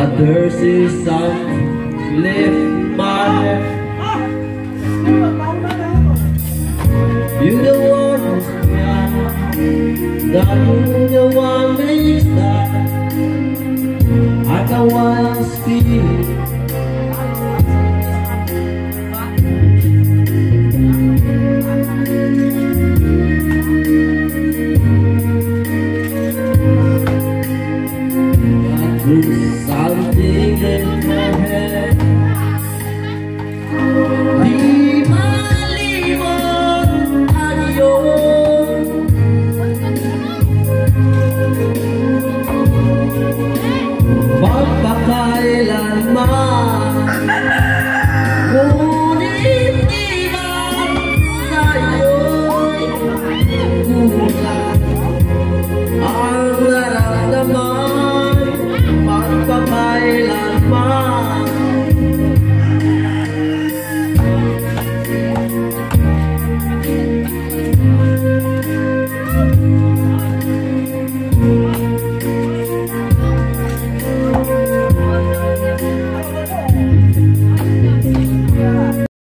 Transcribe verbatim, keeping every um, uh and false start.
But there's is some left by. You're the one who's young, that you're the one makes that I can once feel. There's